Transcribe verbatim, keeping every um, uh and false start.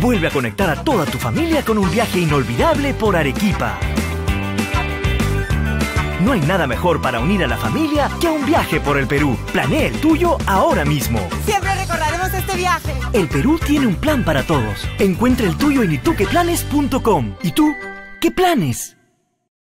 Vuelve a conectar a toda tu familia con un viaje inolvidable por Arequipa. No hay nada mejor para unir a la familia que un viaje por el Perú. Planea el tuyo ahora mismo. Siempre recordaremos este viaje. El Perú tiene un plan para todos. Encuentra el tuyo en ituqueplanes punto com. ¿Y tú? ¿Qué planes?